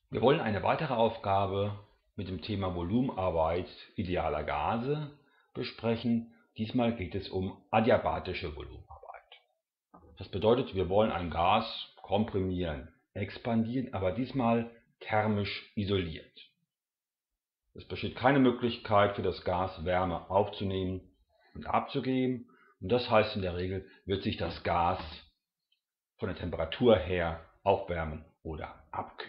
Wir wollen eine weitere Aufgabe mit dem Thema Volumenarbeit idealer Gase besprechen. Diesmal geht es um adiabatische Volumenarbeit. Das bedeutet, wir wollen ein Gas komprimieren, expandieren, aber diesmal thermisch isoliert. Es besteht keine Möglichkeit für das Gas Wärme aufzunehmen und abzugeben, und das heißt, in der Regel wird sich das Gas von der Temperatur her aufwärmen oder abkühlen.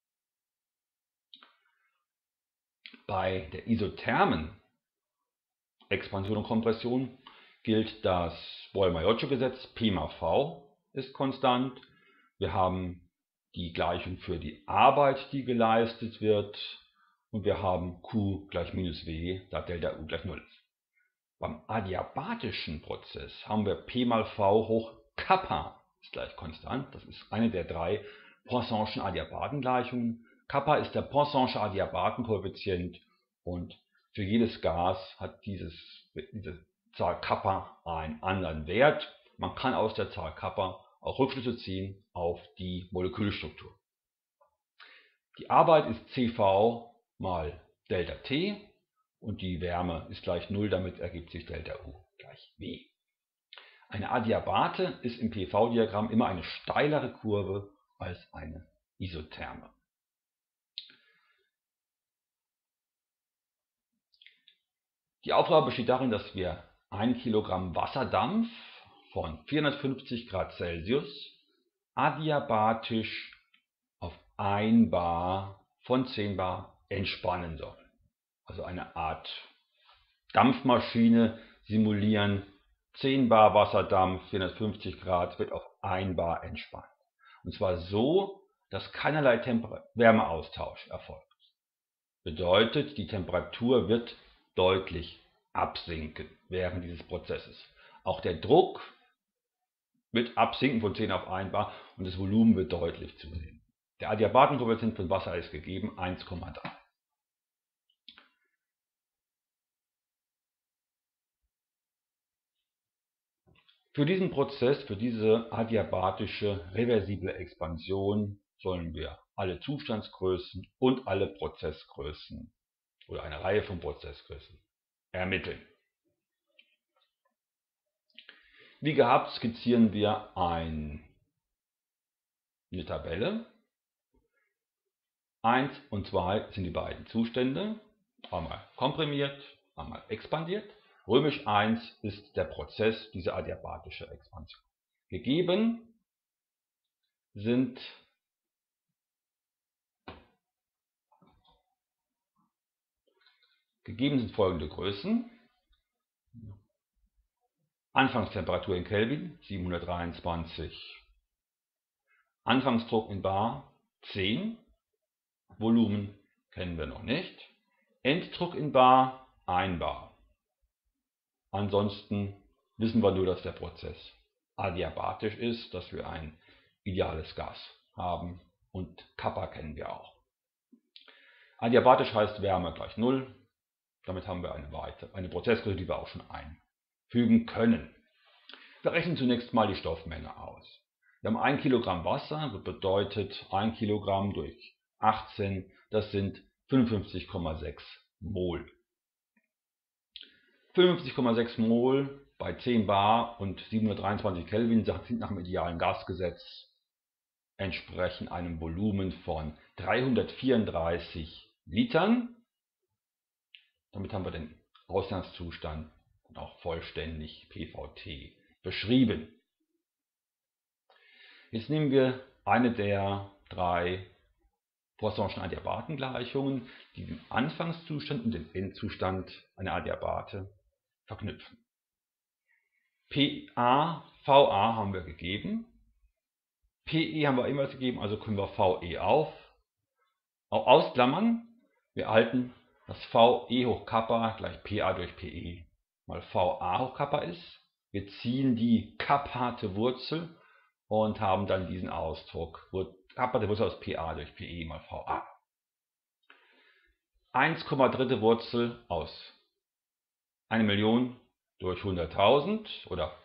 Bei der isothermen Expansion und Kompression gilt das Boyle-Maiocho-Gesetz, P mal V ist konstant. Wir haben die Gleichung für die Arbeit, die geleistet wird, und wir haben Q gleich minus W, da Delta U gleich 0 ist. Beim adiabatischen Prozess haben wir P mal V hoch Kappa ist gleich konstant. Das ist eine der drei Poisson'schen Adiabatengleichungen. Kappa ist der Poisson'sche Adiabatenkoeffizient, und für jedes Gas hat diese Zahl Kappa einen anderen Wert. Man kann aus der Zahl Kappa auch Rückschlüsse ziehen auf die Molekülstruktur. Die Arbeit ist CV mal Delta T und die Wärme ist gleich 0, damit ergibt sich Delta U gleich W. Eine Adiabate ist im PV-Diagramm immer eine steilere Kurve als eine isotherme. Die Aufgabe besteht darin, dass wir 1 Kilogramm Wasserdampf von 450 Grad Celsius adiabatisch auf 1 bar von 10 bar entspannen sollen. Also eine Art Dampfmaschine simulieren. 10 bar Wasserdampf, 450 Grad, wird auf 1 bar entspannt. Und zwar so, dass keinerlei Wärmeaustausch erfolgt. Bedeutet, die Temperatur wird deutlich absinken während dieses Prozesses. Auch der Druck wird absinken von 10 auf 1 bar und das Volumen wird deutlich zunehmen. Der Adiabatenkoeffizient von Wasser ist gegeben 1,3. Für diesen Prozess, für diese adiabatische reversible Expansion, sollen wir alle Zustandsgrößen und alle Prozessgrößen oder eine Reihe von Prozessgrößen ermitteln. Wie gehabt skizzieren wir eine Tabelle. 1 und 2 sind die beiden Zustände, einmal komprimiert, einmal expandiert. Römisch 1 ist der Prozess, diese adiabatische Expansion. Gegeben sind folgende Größen. Anfangstemperatur in Kelvin 723. Anfangsdruck in bar 10. Volumen kennen wir noch nicht. Enddruck in bar 1 bar. Ansonsten wissen wir nur, dass der Prozess adiabatisch ist, dass wir ein ideales Gas haben, und Kappa kennen wir auch. Adiabatisch heißt Wärme gleich 0. Damit haben wir eine Prozessgröße, die wir auch schon einfügen können. Wir rechnen zunächst mal die Stoffmenge aus. Wir haben 1 Kilogramm Wasser, das bedeutet 1 Kilogramm durch 18, das sind 55,6 Mol. 55,6 Mol bei 10 bar und 723 Kelvin sind nach dem idealen Gasgesetz entsprechen einem Volumen von 334 Litern. Damit haben wir den Ausgangszustand auch vollständig PVT beschrieben. Jetzt nehmen wir eine der drei Poisson'schen Adiabatengleichungen, die den Anfangszustand und den Endzustand einer Adiabate verknüpfen. PA, VA haben wir gegeben. PE haben wir ebenfalls gegeben, also können wir VE auch ausklammern. Wir erhalten, dass VE hoch Kappa gleich PA durch PE mal VA hoch Kappa ist. Wir ziehen die Kappate Wurzel und haben dann diesen Ausdruck, Kappate Wurzel aus PA durch PE mal VA. 1,3 Wurzel aus 1 Million durch 100.000 oder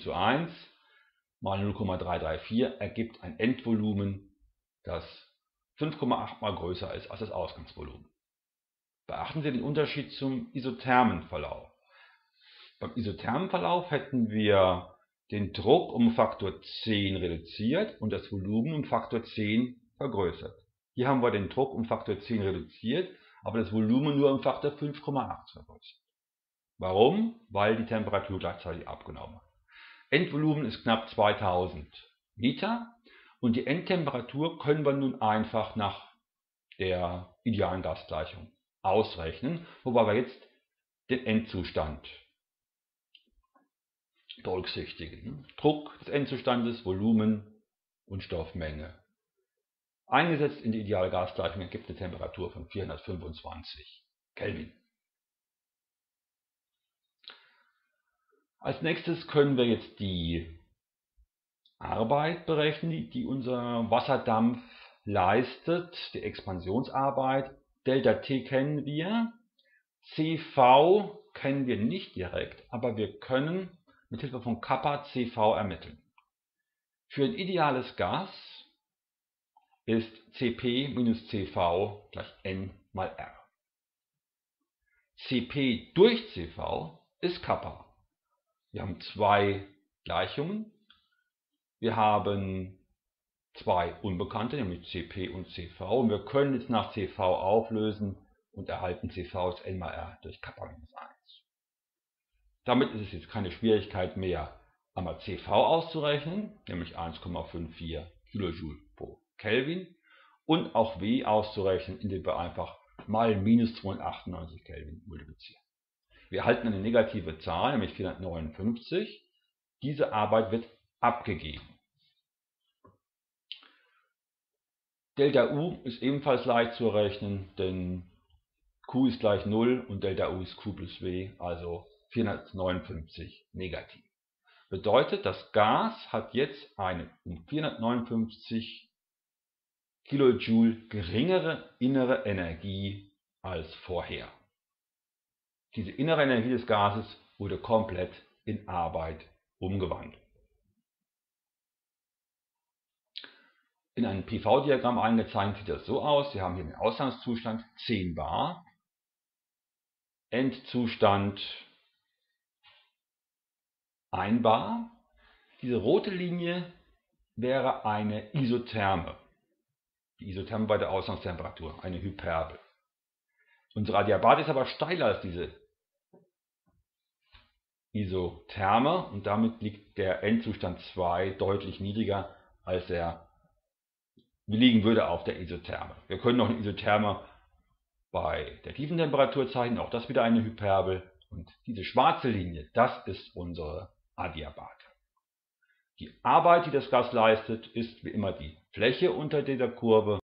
10:1 mal 0,334 ergibt ein Endvolumen, das 5,8 mal größer ist als das Ausgangsvolumen. Beachten Sie den Unterschied zum isothermen Verlauf. Beim isothermen Verlauf hätten wir den Druck um Faktor 10 reduziert und das Volumen um Faktor 10 vergrößert. Hier haben wir den Druck um Faktor 10 reduziert, aber das Volumen nur um Faktor 5,8 vergrößert. Warum? Weil die Temperatur gleichzeitig abgenommen hat. Endvolumen ist knapp 2000 Liter und die Endtemperatur können wir nun einfach nach der idealen Gasgleichung ausrechnen, wobei wir jetzt den Endzustand berücksichtigen. Druck des Endzustandes, Volumen und Stoffmenge. Eingesetzt in die ideale Gasgleichung ergibt eine Temperatur von 425 Kelvin. Als nächstes können wir jetzt die Arbeit berechnen, die unser Wasserdampf leistet, die Expansionsarbeit. ΔT kennen wir, CV kennen wir nicht direkt, aber wir können mit Hilfe von Kappa CV ermitteln. Für ein ideales Gas ist Cp minus Cv gleich N mal R. Cp durch Cv ist Kappa. Wir haben zwei Gleichungen. Wir haben zwei Unbekannte, nämlich Cp und Cv. Und wir können jetzt nach Cv auflösen und erhalten Cv ist N mal R durch Kappa minus 1. Damit ist es jetzt keine Schwierigkeit mehr, einmal Cv auszurechnen, nämlich 1,54 kJ pro Kelvin, und auch W auszurechnen, indem wir einfach mal minus 298 Kelvin multiplizieren. Wir erhalten eine negative Zahl, nämlich 459. Diese Arbeit wird abgegeben. ΔU ist ebenfalls leicht zu errechnen, denn Q ist gleich 0 und ΔU ist Q plus W, also 459 negativ. Bedeutet, das Gas hat jetzt eine um 459 Kilojoule geringere innere Energie als vorher. Diese innere Energie des Gases wurde komplett in Arbeit umgewandelt. In einem PV-Diagramm eingezeichnet sieht das so aus. Sie haben hier den Ausgangszustand 10 bar, Endzustand 1 bar. Diese rote Linie wäre eine Isotherme. Die Isotherme bei der Ausgangstemperatur, eine Hyperbel. Unsere Adiabat ist aber steiler als diese Isotherme und damit liegt der Endzustand 2 deutlich niedriger, als er liegen würde auf der Isotherme. Wir können noch eine Isotherme bei der tiefen Temperatur zeichnen, auch das wieder eine Hyperbel. Und diese schwarze Linie, das ist unsere Adiabat. Die Arbeit, die das Gas leistet, ist wie immer die Fläche unter dieser Kurve.